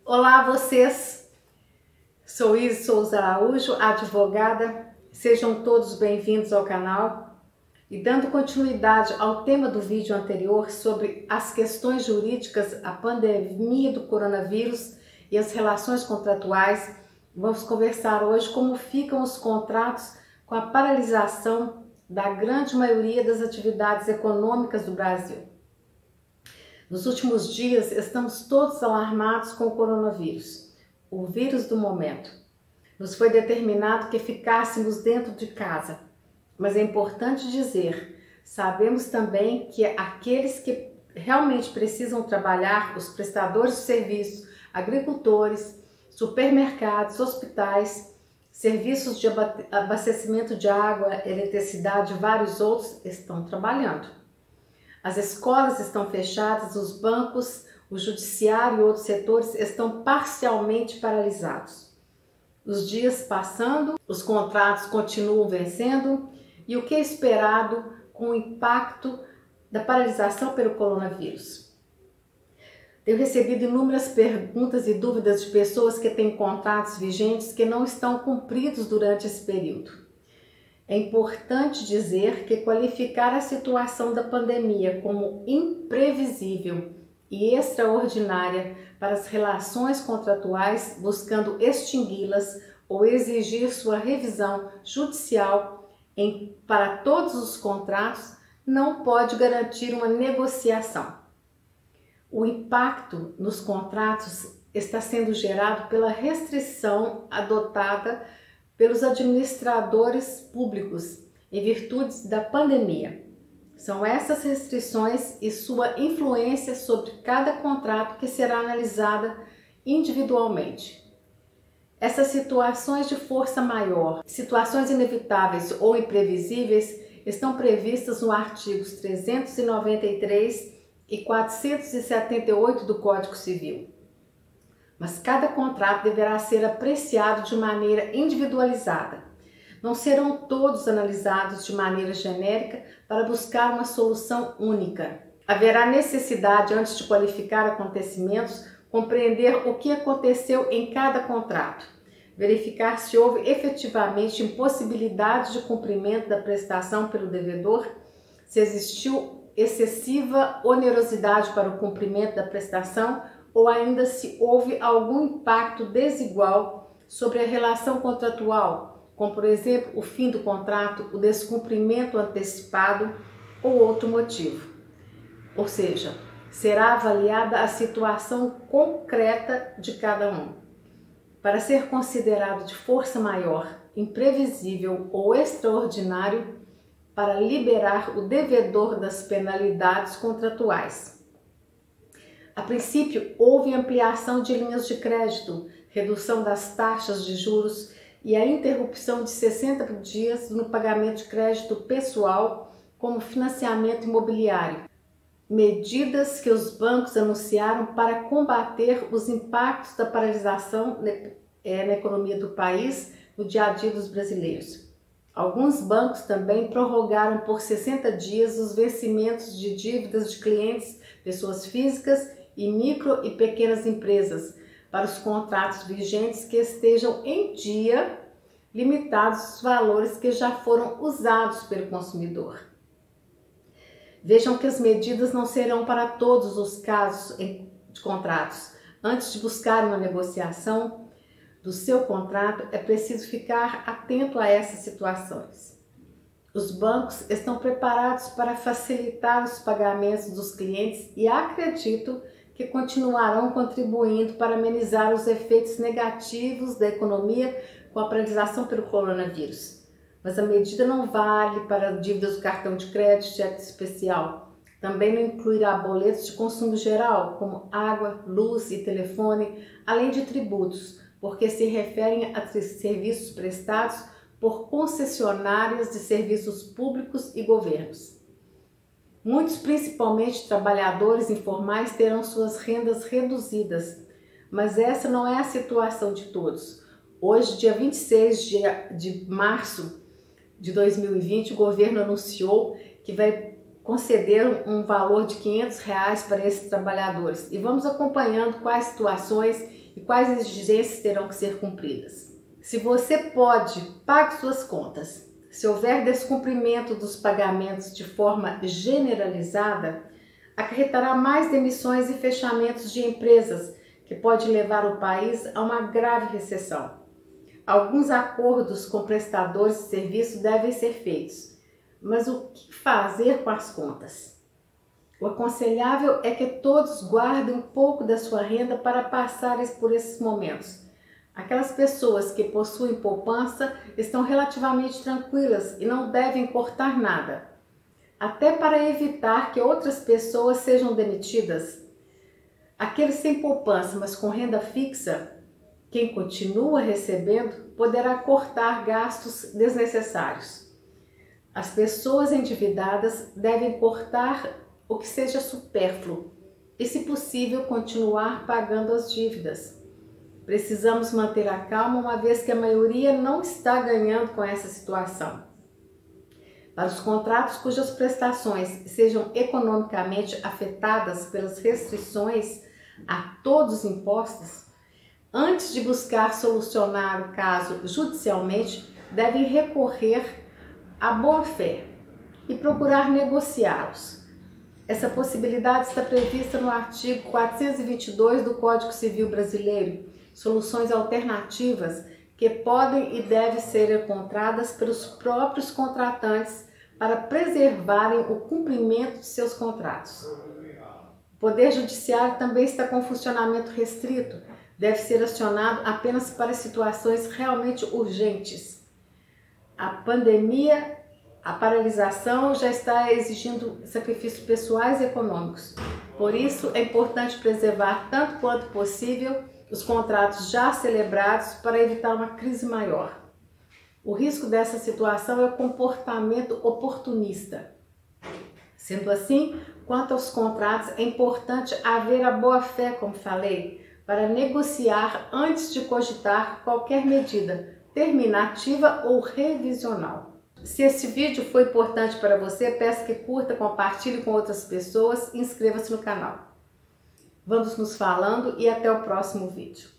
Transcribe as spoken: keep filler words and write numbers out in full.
Olá a vocês, sou Isis Souza Araújo, advogada, sejam todos bem-vindos ao canal. E dando continuidade ao tema do vídeo anterior sobre as questões jurídicas, a pandemia do coronavírus e as relações contratuais, vamos conversar hoje como ficam os contratos com a paralisação da grande maioria das atividades econômicas do Brasil. Nos últimos dias, estamos todos alarmados com o coronavírus, o vírus do momento. Nos foi determinado que ficássemos dentro de casa, mas é importante dizer, sabemos também que aqueles que realmente precisam trabalhar, os prestadores de serviços, agricultores, supermercados, hospitais, serviços de abastecimento de água, eletricidade e vários outros estão trabalhando. As escolas estão fechadas, os bancos, o judiciário e outros setores estão parcialmente paralisados. Os dias passando, os contratos continuam vencendo e o que é esperado com o impacto da paralisação pelo coronavírus? Tenho recebido inúmeras perguntas e dúvidas de pessoas que têm contratos vigentes que não estão cumpridos durante esse período. É importante dizer que qualificar a situação da pandemia como imprevisível e extraordinária para as relações contratuais, buscando extingui-las ou exigir sua revisão judicial em, para todos os contratos, não pode garantir uma negociação. O impacto nos contratos está sendo gerado pela restrição adotada pelos administradores públicos em virtude da pandemia. São essas restrições e sua influência sobre cada contrato que será analisada individualmente. Essas situações de força maior, situações inevitáveis ou imprevisíveis, estão previstas no artigos trezentos e noventa e três e quatrocentos e setenta e oito do Código Civil. Mas cada contrato deverá ser apreciado de maneira individualizada. Não serão todos analisados de maneira genérica para buscar uma solução única. Haverá necessidade, antes de qualificar acontecimentos, compreender o que aconteceu em cada contrato, verificar se houve efetivamente impossibilidade de cumprimento da prestação pelo devedor, se existiu excessiva onerosidade para o cumprimento da prestação ou ainda se houve algum impacto desigual sobre a relação contratual, como por exemplo o fim do contrato, o descumprimento antecipado ou outro motivo. Ou seja, será avaliada a situação concreta de cada um. Para ser considerado de força maior, imprevisível ou extraordinário, para liberar o devedor das penalidades contratuais. A princípio, houve ampliação de linhas de crédito, redução das taxas de juros e a interrupção de sessenta dias no pagamento de crédito pessoal como financiamento imobiliário. Medidas que os bancos anunciaram para combater os impactos da paralisação na economia do país no dia a dia dos brasileiros. Alguns bancos também prorrogaram por sessenta dias os vencimentos de dívidas de clientes, pessoas físicas e micro e pequenas empresas para os contratos vigentes que estejam em dia, limitados os valores que já foram usados pelo consumidor. Vejam que as medidas não serão para todos os casos de contratos. Antes de buscar uma negociação do seu contrato, é preciso ficar atento a essas situações. Os bancos estão preparados para facilitar os pagamentos dos clientes e acredito que continuarão contribuindo para amenizar os efeitos negativos da economia com a paralisação pelo coronavírus. Mas a medida não vale para dívidas do cartão de crédito, cheque especial. Também não incluirá boletos de consumo geral, como água, luz e telefone, além de tributos, porque se referem a serviços prestados por concessionárias de serviços públicos e governos. Muitos, principalmente trabalhadores informais, terão suas rendas reduzidas, mas essa não é a situação de todos. Hoje, dia vinte e seis de março de dois mil e vinte, o governo anunciou que vai conceder um valor de quinhentos reais para esses trabalhadores. E vamos acompanhando quais situações e quais exigências terão que ser cumpridas. Se você pode, pague suas contas. Se houver descumprimento dos pagamentos de forma generalizada, acarretará mais demissões e fechamentos de empresas, que pode levar o país a uma grave recessão. Alguns acordos com prestadores de serviço devem ser feitos, mas o que fazer com as contas? O aconselhável é que todos guardem um pouco da sua renda para passar por esses momentos. Aquelas pessoas que possuem poupança estão relativamente tranquilas e não devem cortar nada, até para evitar que outras pessoas sejam demitidas. Aqueles sem poupança, mas com renda fixa, quem continua recebendo poderá cortar gastos desnecessários. As pessoas endividadas devem cortar o que seja supérfluo e, se possível, continuar pagando as dívidas. Precisamos manter a calma, uma vez que a maioria não está ganhando com essa situação. Para os contratos cujas prestações sejam economicamente afetadas pelas restrições a todos os impostos, antes de buscar solucionar o caso judicialmente, devem recorrer à boa-fé e procurar negociá-los. Essa possibilidade está prevista no artigo quatrocentos e vinte e dois do Código Civil Brasileiro, soluções alternativas que podem e devem ser encontradas pelos próprios contratantes para preservarem o cumprimento de seus contratos. O Poder Judiciário também está com funcionamento restrito, deve ser acionado apenas para situações realmente urgentes. A pandemia, a paralisação já está exigindo sacrifícios pessoais e econômicos. Por isso, é importante preservar tanto quanto possível os contratos já celebrados para evitar uma crise maior. O risco dessa situação é o comportamento oportunista. Sendo assim, quanto aos contratos, é importante haver a boa-fé, como falei, para negociar antes de cogitar qualquer medida terminativa ou revisional. Se este vídeo foi importante para você, peço que curta, compartilhe com outras pessoas e inscreva-se no canal. Vamos nos falando e até o próximo vídeo.